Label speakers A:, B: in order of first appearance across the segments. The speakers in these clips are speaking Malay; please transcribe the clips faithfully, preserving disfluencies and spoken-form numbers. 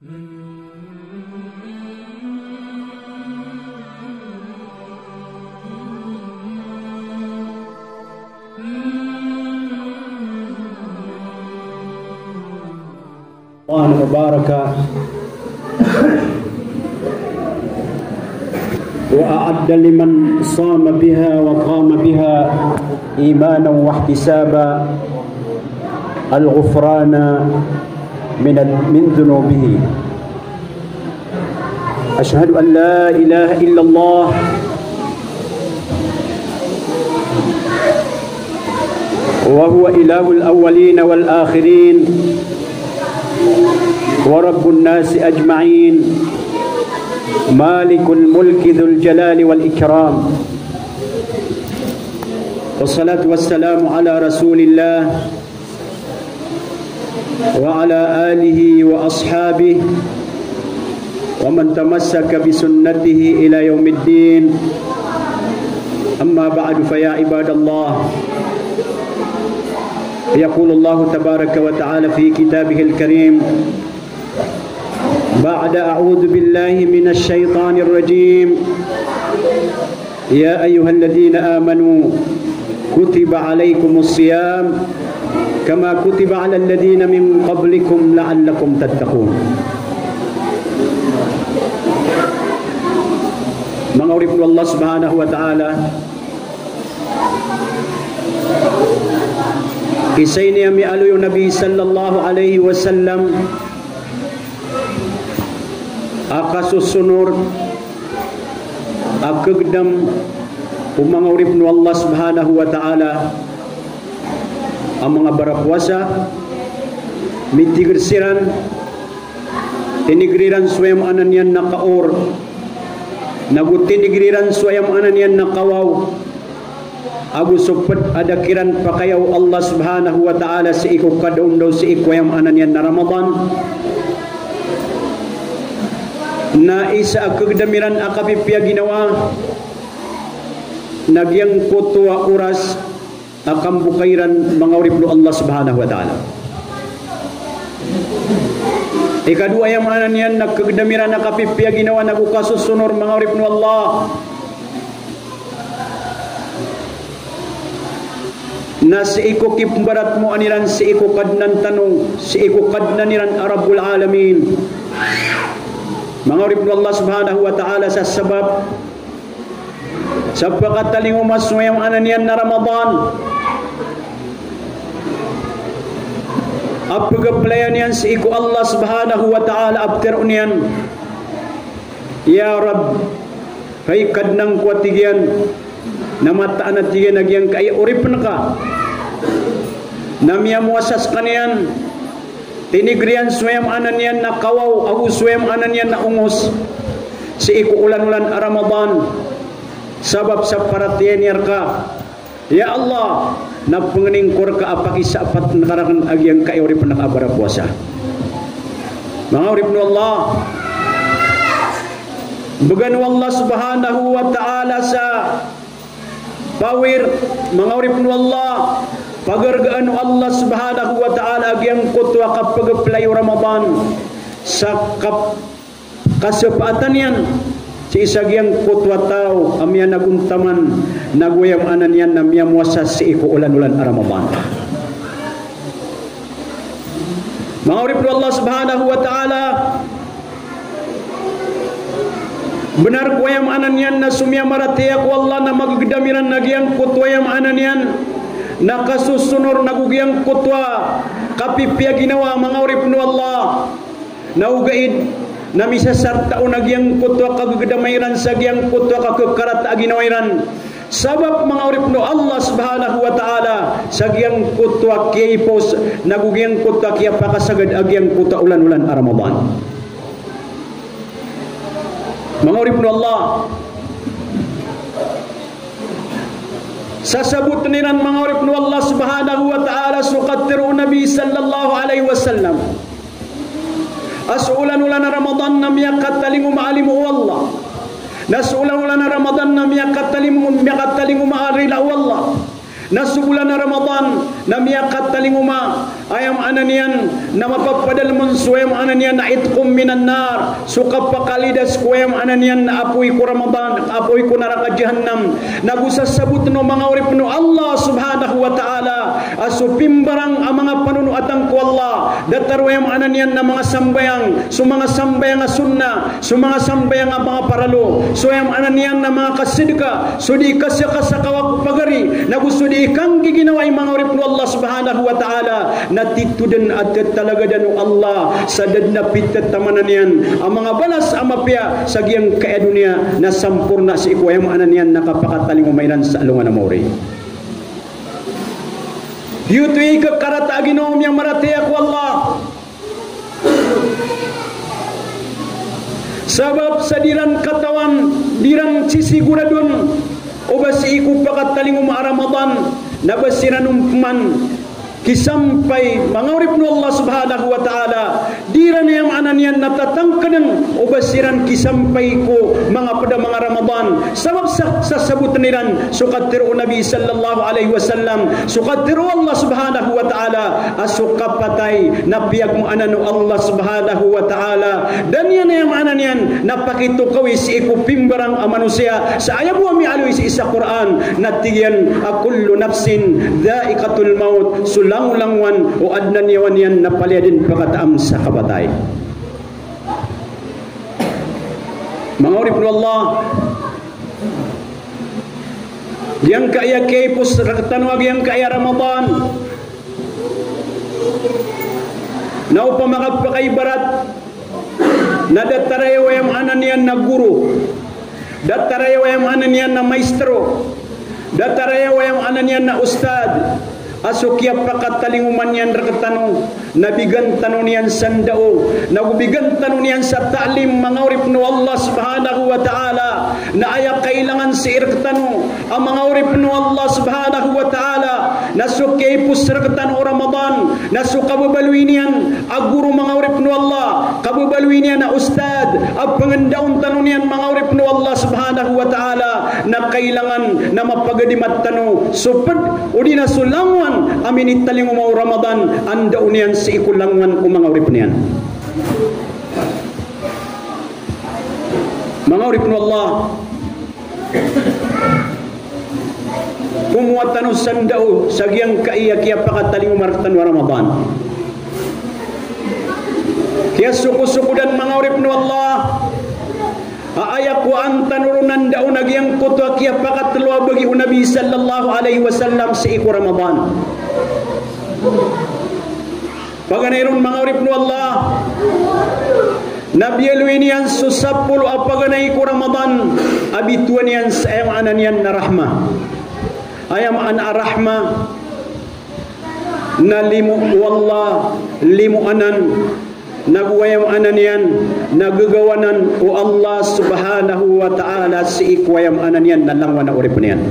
A: مباركة وأعد لمن صام بها وقام بها إيمانا واحتسابا الغفران من من ذنوبه. أشهد أن لا إله إلا الله وهو إله الأولين والآخرين ورب الناس أجمعين مالك الملك ذو الجلال والإكرام والصلاة والسلام على رسول الله وعلى آله وأصحابه ومن تمسك بسنته إلى يوم الدين. أما بعد فيا عباد الله، يقول الله تبارك وتعالى في كتابه الكريم بعد أعوذ بالله من الشيطان الرجيم: يا أيها الذين آمنوا كتب عليكم الصيام كما كتب على الذين من قبلكم لعلكم تتقون. Mengurip Allah Subhanahu wa taala, kisah ini yang dialui Nabi sallallahu alaihi wasallam akasus sunur akagdam umangurip nu Allah Subhanahu wa taala ang mga barapuasa mitigirsiran tinigriran swayam anan yan nakaor nagutinigriran swayam anan yan nakawaw agu supet ada kiran pakayaw Allah Subhanahu wa taala sa iko kadaon daw sa ikwayam anan yan na Ramadan na isa akagdamiran akapipya ginawa nagyang kutwa oras akam bukairan mangawrip lu Allah Subhanahu wa taala. Ikadua yang mana niyan nagkagdamiran nakapipya ginawa nagukasusunor mangawrip nu Allah. Na si iko kipbarat mo aniran si iko kadnan tanong si iko kadnan niran Rabbul Alamin. Mangawrip nu Allah Subhanahu wa taala sa sabab sa pagkataling umaswayang anan yan na Ramadan apagaplayan yan sa iko Allah Subhanahu wa ta'ala after uniyan ya Rab kay kadnang kuatigyan namataan at tigyan nagyang kay urip na ka namiyamuasas kaniyan tinigriyan swayam anan yan na kawaw agu swayam anan yan na ungos sa iko ulan-ulan Ramadan sabab sa paratiyan yar ka ya Allah na panganingkor ka apaki sa apat nakarakan agyang kayorip na nakabara puasa mga urip no Allah bagan Allah Subhanahu wa ta'ala sa pawir mga urip no Allah pagargaan Allah Subhanahu wa ta'ala agyang kutwa kapag playo Ramadan sa kap kasapatan yan si isagyang kutwa tao amya naguntaman naguyam anan yan na miya muasas si iko ulan-ulan Ramadan. Mga urip Allah Subhanahu wa ta'ala benar kuyam anan yan na sumya maratiyak wallah na magdamiran nagyang kutwa yam anan yan na kasusunor nagugyang kutwa kapipya ginawa mga urip Allah naugaid na misasarta o nagyang kutwa kagagdamayran sa gyang kutwa kakakarat aginawayran sabab mga urip no Allah Subhanahu wa ta'ala sa gyang kutwa kiyipos nagugyang kutwa kiya pakasagad agyang kutwa ulan-ulan Ramadan. Mga urip no Allah sasabot niran mga urip no Allah Subhanahu wa ta'ala suqatiru Nabi sallallahu alaihi wasallam asulan-ulan Ramadan na miyakataling umaalimu Allah nasulan-ulan Ramadan na miyakataling miyakataling umaarila Allah nasulan Ramadan na miyakataling uma ayam ananian na mapapadal mon suayam ananian na itqum minan nar suka pakalidas kuayam ananian na apoy ko Ramadan apoy ko neraka jahannam nagusasabut no mga urip no Allah subhanahu wa ta'ala aso pimbarang ang mga panunuatan ko Allah datarwayam ananian na mga sambayang so mga sambayang nga sunna so mga sambayang nga mga paralo so ayam ananian na mga kasidka so di kasya kasakawak pagari nagusto di ikang giginaway mga urip no Allah subhanahu wa ta'ala natitudan at talaga dan Allah sa dadna pitat tamanan yan ang mga balas amapya sa giyang kaya dunia na sampurna si ikuayam ananian nakapakataling umaylan sa alungan na mauri yutu'i kakarata aginom yang maratiyak wallah sabab sa diran katawan dirang sisiguradun o basi iku pakataling umar Ramadan nabasiran umman kisampay mangurip no Allah subhanahu wa ta'ala diran yang ananian natatangkanan o basiran kisampay ko mga pada mga Ramadan sabab sa, sa sabutan niran sukatiru Nabi sallallahu alaihi wasallam sukatiru Allah subhanahu wa ta'ala asukapatay napiyag mo anano Allah subhanahu wa ta'ala dan yan yang ananian napakito kawis iku pimbarang amanusia sa ayabu ami aloy sa isa Quran natiyan akullu nafsin dha'iqatul maut lang-langwan o adnan yawan yan na palyadin pagkataam sa kabatay. Mga urip no Allah yang kaya kaypos raktanwag yang kaya Ramadan na upang makapakaibarat na datarayaw yung ananian na guru datarayaw yung ananian na maestro datarayaw yung ananian na ustad asukya pakatalinguman yan rakatano nabigan tanon yan sandao nagubigan tanon yan sa ta'lim mga urip no Allah subhanahu wa ta'ala na ayak kailangan si irkatano ang mga urip no Allah subhanahu wa ta'ala nasukya ipus rakatano Ramadan nasukababaluin yan aguro mga urip no Allah kababaluin yan na ustad ang pangandaon tanon yan mga urip no Allah subhanahu wa ta'ala na kailangan na mapagadimat tano supad o di na sulangwan amin italing umaw Ramadan anda unian si ikulangwan o mga urip niyan mga urip no Allah kumuatan o sandao sa giyang kaiyak kaya pakataling umartan wa Ramadan kaya suko-sukudan mga urip no Allah aayak wa antanurunan daw nagyang kutwa kaya pakatluwa bagi Nabi sallallahu alaihi wasallam sa iku Ramadan paganayron mga urip no Allah nabiyaluin yan susapul apaganay iku Ramadan abituan yan sa ayam anan yan na rahma ayam an arahma na limu wallah limu anan nagwayam anan yan nagagawanan o Allah subhanahu wa ta'ala si ikwayam anan yan nalangwan na urip niyan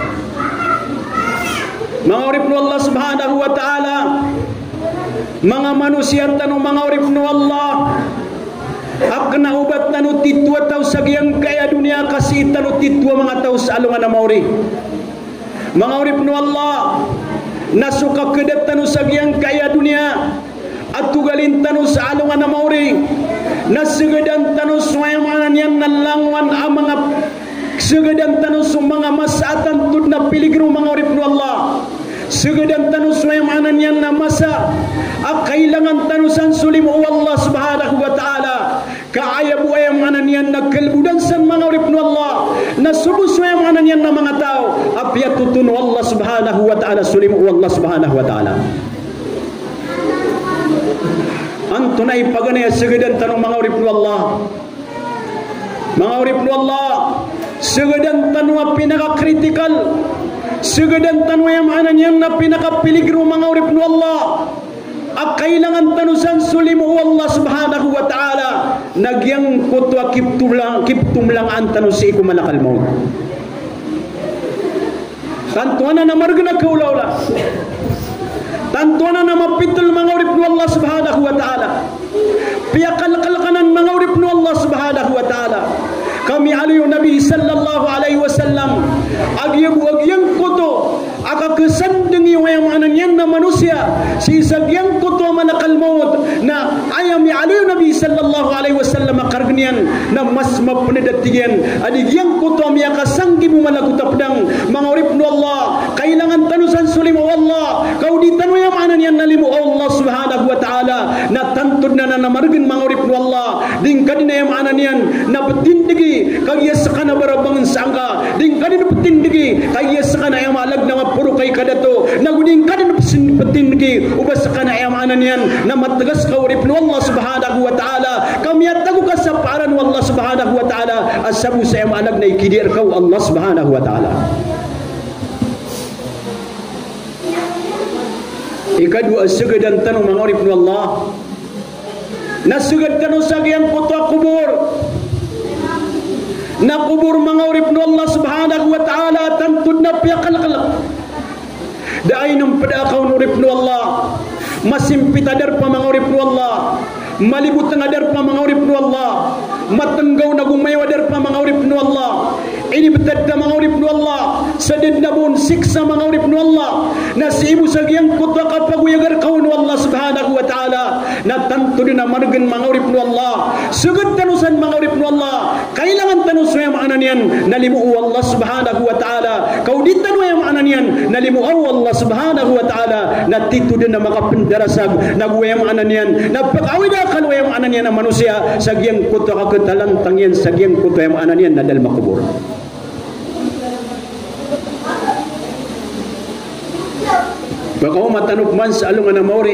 A: mga urip no Allah subhanahu wa ta'ala mga manusia tanong mga urip no Allah ak naubat tanu titwa tau sa giyang kaya dunia kasi tanu titwa mga tau sa alungan na mauri mga urip no Allah nasuka kedat tanu sa giyang kaya dunia at tugalin tanu sa alungan na mauri nasigadan tanu swayam anan yan nalangwan ang mga sigadan tanu sa mga masatan tud na piligro mga urip no Allah sigadan tanu swayam anan yan na masa at kailangan tanu san sulim o Allah subhanahu wa ta'ala kaaya buayam anan yan nagkalbudan san mga urip no Allah nasubos swayam anan yan na mga tao apya tutun Allah subhanahu wa ta'ala sulim o Allah subhanahu wa ta'ala antunay paganay sigadan tanong mga urip no Allah mga urip no Allah sigadan tanong pinaka-critical sigadan tanong yung anan yan na pinaka-piligro mga urip no Allah at kailangan tanusan sulim o Allah subhanahu wa ta'ala nagyang kutwa kiptum lang kiptum lang ang tanong si iku malakal mo tantuan na namarga na kaulawla tantuan na mapitul mga urip no Allah subhanahu wa ta'ala piyakal-kalkanan mga urip no Allah subhanahu wa ta'ala kami aliyo Nabi sallallahu alaihi wasallam agyabu agyang koto aka kesandeng yung anan yan na manusia si sagyang kutwa malakal maut na ayam ya ali Nabi sallallahu alaihi wasallam kargnian na mas mapenedatian adigyang kutwa miya kasanggi mo malagutapdang mga urip no Allah kailangan tanusan sulim Allah kau di tanu yang mana niyan nalimu Allah subhanahu wa ta'ala na tantud na na namargin mga urip no Allah ding kadina yang mana niyan na betindigi kaya sakana barabangan sangka ding kadina betindigi kaya sakana yang malag na mapuro kay kadato naguding kadina betindigi ubas sakana yang mana niyan na matagas ka urip no Allah subhanahu wa ta'ala kami atagu kasaparan wallah subhanahu wa ta'ala asabu sa yang malag na ikidir kau Allah subhanahu wa ta'ala. Ikadua sugad dan tanong mga urip no Allah na sugad tanong sa giyang kutwa kubur na kubur mga urip no Allah subhanahu wa ta'ala tantud na piyakalak daay ng padakaw no urip no Allah masimpitadar pa mga urip no Allah malibut ngadar pa mga urip no Allah matenggaw na gumaywadar pa mga urip no Allah ini betad na mga urip no Allah sadid na bun siksa mga urip no Allah na si ibu sagyang kutwa kapag uyagar kaw no Allah subhanahu wa ta'ala na tanto din na margan mga urip no Allah sugad tanusan mga urip no Allah kailangan tanus yung maanan yan nalimu Allah subhanahu wa ta'ala kau di tanu yung maanan yan nalimu Allah subhanahu wa ta'ala na tito din na makapendarasag nagwa yung maanan yan na pag-awida kalwa yung maanan yan na manusia sagyang kutwa katalantang yan sagyang kutwa yung maanan yan na dal makubur. Baka matanok man sa alungan na mauri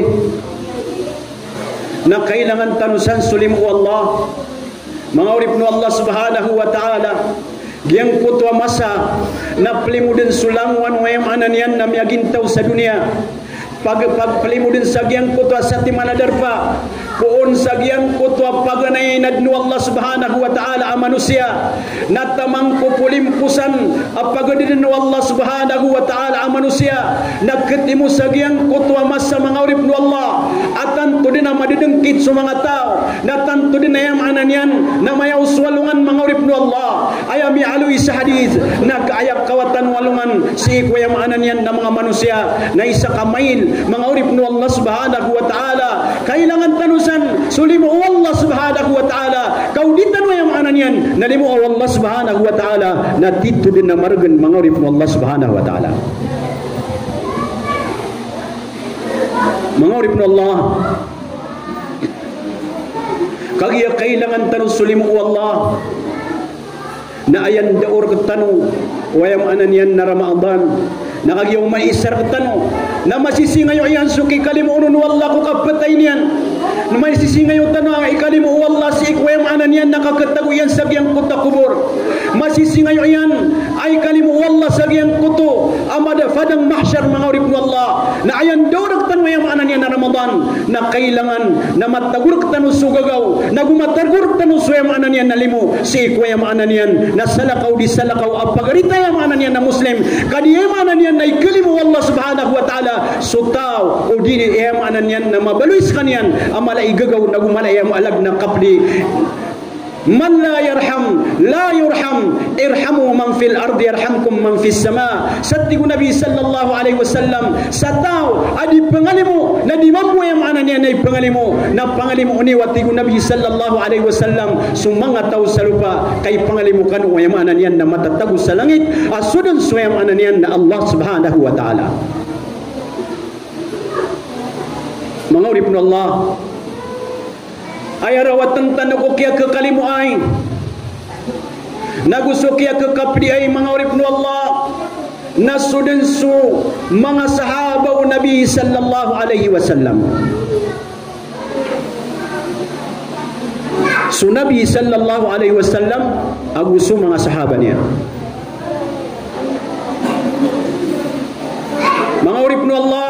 A: na kailangan tanusan sulim o Allah mga urip no Allah subhanahu wa ta'ala giyang kutwa masa na pelimudin sulangwan wayam anan yan na miyagintaw sa dunia pag pagpelimudin sa giyang kutwa sa timanadar pa poon sa giyang kutwa paganay nadno Allah subhanahu wa ta'ala ang manusia na tamang pupulimpusan apagadin no Allah subhanahu wa ta'ala ang manusia nagketimu sa giyang kutwa mas sa mga urip no Allah at tanto din na madidengkit sa mga tao na tanto din na yung anan yan na mayaw swalungan mga urip no Allah ayami alui sa hadith nag-ayak kawatan walungan si ikwa yung anan yan na mga manusia na isa kamail mga urip no Allah subhanahu wa ta'ala kailangan tanusan sulimu Allah subhanahu wa ta'ala kau ditan wa yung anan yan nalimu Allah subhanahu wa ta'ala na dito din na margan mga urip no Allah subhanahu wa ta'ala mga urip no Allah kaya kailangan tanus sulimu Allah na ayan daur ketanu wa yung anan yan na Ramadan nakagyaw may isar ketanu na masisingayo yan suki kalimuunun wallah ko kapatay niyan na masisingayo tanu ang ikalimu wallah si ikwayam anan yan nakakatago yan sa giyang kuta kubur masisingayo yan ay kalimu wallah sa giyang kuto amada fadang mahsyar mga urip wallah na ayan dorag tanu yung anan yan na Ramadan na kailangan na matagurk tanu sugagaw na gumatagurk tanu suyam anan yan na limu si ikwayam anan yan na salakaw di salakaw apagarita yung anan yan na Muslim kadiyam anan yan na ikalimu wallah subhanahu wa ta'ala sutaw o dini iyam anan yan na mabaluis kanyan amala igagaw na gumala iyam alag na kapli man la yarham la yurham irhamu man fil ardi yarhamkum man fis sama satigu Nabi sallallahu alaihi wasallam sataw adi pangalimu na di mampu yang anan yan ay pangalimu na pangalimu ni watigu Nabi sallallahu alaihi wasallam sumanga taw salupa kay pangalimu kan o yang anan yan na matatago sa langit asudun so yang anan yan na Allah subhanahu wa ta'ala mga urip no Allah ay arawatan tanong kaya ke kalimu ay nagusto kaya ke kapdi ay mga urip no Allah nasudun su mga sahabaw Nabi sallallahu alaihi wasallam su Nabi sallallahu alaihi wasallam agusto mga sahaba niya mga urip no Allah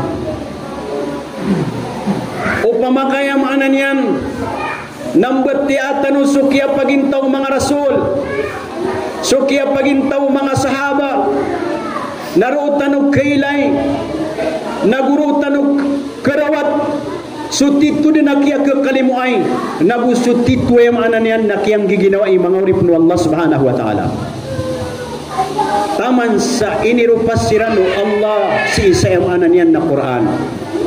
A: upamakayam anan yan nambati atanu sukia pagintaw mga rasul sukia pagintaw mga sahaba narutanuk kailay nagurutanuk karawat sutitu din nakiya ke kalimuay nabusutitu yung anan yan nakiyang giginawa ay mga urip no Allah subhanahu wa ta'ala taman sa inirupasiran Allah si isa yung anan yan na Quran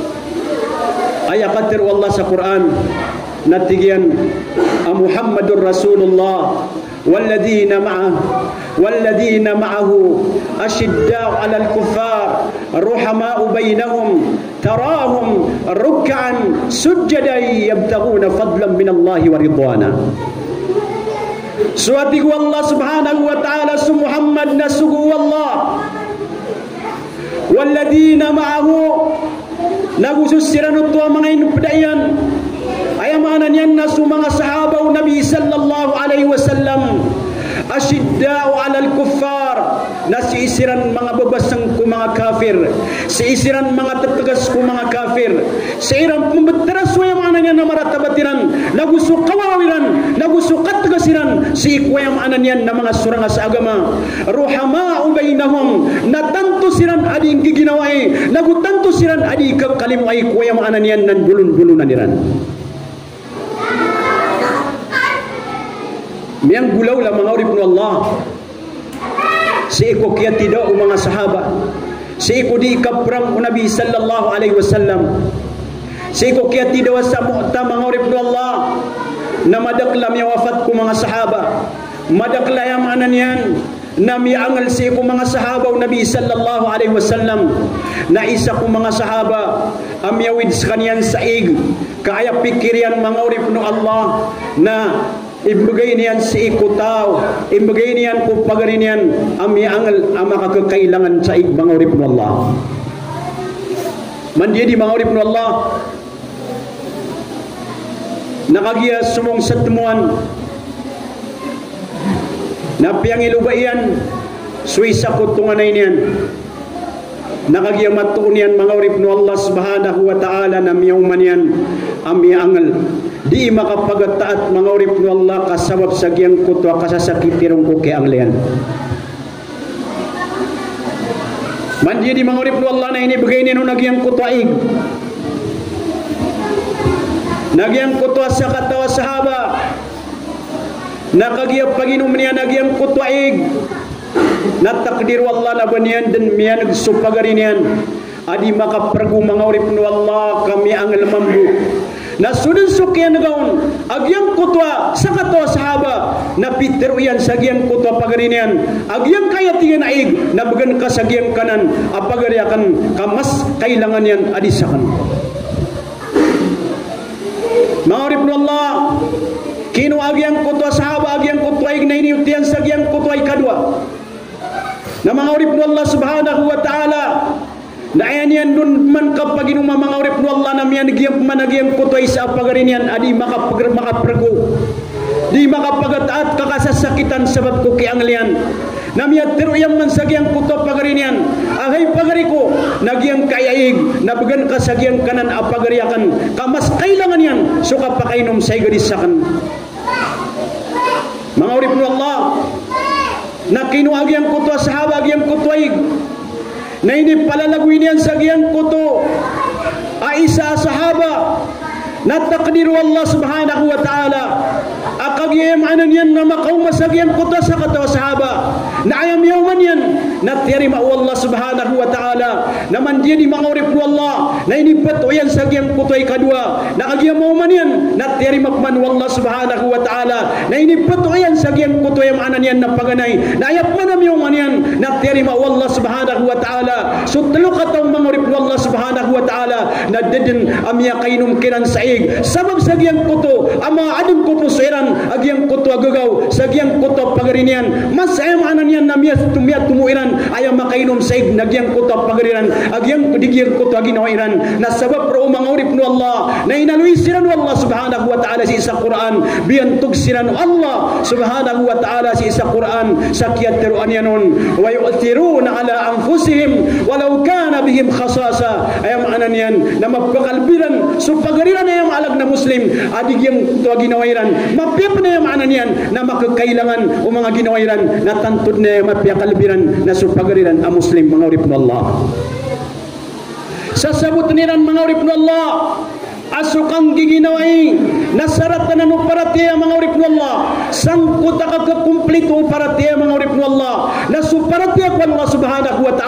A: Ayat katir Allah sa Quran natigian Muhammadur Rasulullah والذين معه والذين معه أشداء على الكفار رحماء بينهم تراهم ركعا سجدا يبتغون فضلا من الله ورضوانا. Suatiku Allah subhanahu wa ta'ala su Muhammad nasugu Allah walladina ma'ahu nagususiran utuwa mga inupdayan ayamanan yan nasu mga sahabaw Nabi sallallahu alaihi wasallam asyidda'u alal kuffar na siisiran mga babasang ko mga kafir, siisiran mga tatagas ko mga kafir, siirang pumbateras wayam anan yan na maratabatiran naguso kawawiran, naguso katagasiran si ikwayam anan yan na mga surangas agama ruhama'u bainahum natanto siran adi giginaway nagutanto siran adi kakalimuay ikwayam anan yan nan bulun-bulunan niran. Miyang gulaw la mga urip no Allah si iko kaya tidak o mga sahaba si iko di kaprang o Nabi sallallahu alaihi wasallam si iko kaya tidak sa mu'ta mga urip no Allah na madaklam ya wafat ko mga sahaba madakla yung anan yan na miangal si iko mga sahaba o Nabi sallallahu alaihi wasallam na isa ko mga sahaba amyawid sa kanyan saig kaya pikirian mga urip no Allah na ibigay niyan si ikutaw, ibigay niyan kung pagarin niyan ami angal ang makakakailangan sa ibang urip ng Allah. Mandi di mga urip ng Allah nakagiya sumong sa temuan na piyang ilubayan suisa kutungan na niyan nakagiya matuon niyan mga urip ng Allah subhanahu wa ta'ala na miyauman yan ami angal di makapagataat mga urip ng Allah kasabab sa giyang kutwa kasasakitirong ko kay anglian. Mandi di mga urip ng Allah na inibigay niya nung nagyang kutwaig. Nagyang kutwa sa katawa sahaba. Nakagiyap paginom niya nagyang kutwaig. Natakdir Allah na ba niyan dan miya nagsupagarin yan. Adi makapragu mga urip ng Allah kami ang lamambu. Na sunod sukyan nagaon agyang kutwa sa katwa sahaba na pitero yan sa agyang kutwa pagarinian agyang kaya tingan aig na bagan ka sa agyang kanan apagariakan kamas kailangan yan adisakan mga urip ng Allah kino agyang kutwa sahaba agyang kutwa aig na iniutian sa agyang kutwa ikadwa na mga urip ng Allah subhanahu wa ta'ala na ayan yan nun man kapag inong mga urip no Allah na miyan nagyang managyang kutoy sa apagarin yan adi makapag makaprago di makapagataat kakasasakitan sabab ko kianglian na miyan teruyang man sagyang kuto pagarin yan ahay pagari ko nagyang kayaig nabagan kasagyang kanan apagariakan kamas kailangan yan so kapakainom sa igadisakan mga urip no Allah na kinuagyang kuto sahaba agyang kutoy na hindi palalaguin yan sa giyang kuto ay isa sahaba na takdiru Allah subhanahu wa ta'ala akagiyam anan yan na makauma sa giyang kuto sa katawa sahaba na ayam yawman yan na tiyarima Allah subhanahu wa ta'ala naman diya di mga urip ko Allah na inipato yan sa giyang kuto ay kadwa na agiyam yawman yan na tiyarima man Allah subhanahu wa ta'ala na inipato yan sa giyang kuto ay anan yan na paganay na ayap manam yawman yan na tiyarima Allah subhanahu wa ta'ala so talo katong mga urip ko Allah subhanahu wa ta'ala na dedin amya kainum kiran sa sabab sa giyang kuto ama adun ko pusiran agiyang kuto agagaw sa giyang kuto pagarinian mas ayam anan yan na miyas tumiyat tumuiran ayam makainom sa ig nagyang kuto pagariran agiyang digiyang kuto aginawairan na sabab ro mga urip no Allah na inaluy siran Allah subhanahu wa ta'ala si isa Quran biyantog siran Allah subhanahu wa ta'ala si isa Quran sa kiyatiruan yanon wa yu'thiruna ala anfusihim walau kana bihim khasasa ayam anan yan na mapkakalbiran so pagariran yung alag na Muslim adig yung ito ginawairan mapiyap na yung anan yan na makakailangan o mga ginawairan na tantod na yung mapiyakalbiran na supagariran ang Muslim mga urip ng Allah sasabot niran mga urip ng Allah asukang giginaway nasarat na nanu paratiya mga urip ng Allah sangkot akakumplito paratiya mga urip ng Allah nasuparatiya ko Allah subhanahu wa ta'ala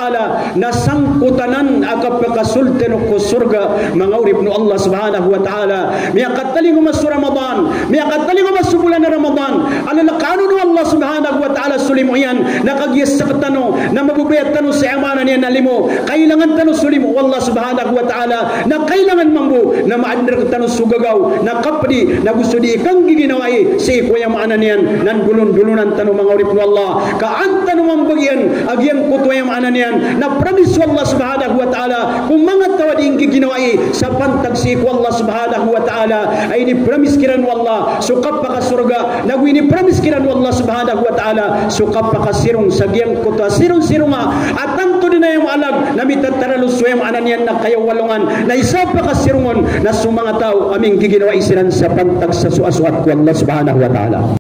A: nasangkutanan akapakasulten ko surga mangaurip no Allah subhanahu wa ta'ala miyakataling umas Ramadan miyakataling umas bulan Ramadan alalakano no Allah subhanahu wa ta'ala sulimu yan nakagyas sa katano na mabubayat tano sa amanan yan nalimo kailangan tano sulimu Allah subhanahu wa ta'ala na kailangan mambu na maadner tano sugagaw na kapdi na gusto di ikang giginawai sa ikuya maanan yan nan gulun-gulunan tano mangaurip no Allah kaan tano mambagyan agyan kutuya maanan yan na promise Allah subhanahu wa ta'ala kung mga tawad yung giginawai sa pantagsi ko Allah subhanahu wa ta'ala ay ni promise kiran Allah sukap pa ka surga nagwi ni promise kiran Allah subhanahu wa ta'ala sukap pa ka sirong sagyang kuta sirong-sirong nga at tanto din na yung alag na mitataraluswem anan yan na kayaw walungan na isa pa ka sirungon na sumanga tao aming giginawai siran sa pantag sa suasuat ko Allah subhanahu wa ta'ala.